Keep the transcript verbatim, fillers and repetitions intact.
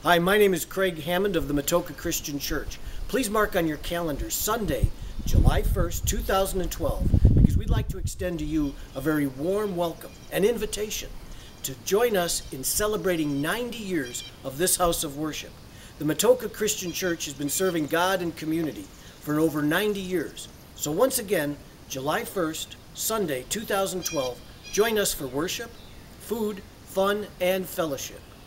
Hi, my name is Craig Hammond of the Matoaka Christian Church. Please mark on your calendar Sunday, July first, two thousand twelve, because we'd like to extend to you a very warm welcome and invitation to join us in celebrating ninety years of this house of worship. The Matoaka Christian Church has been serving God and community for over ninety years. So once again, July first, Sunday, two thousand twelve, join us for worship, food, fun, and fellowship.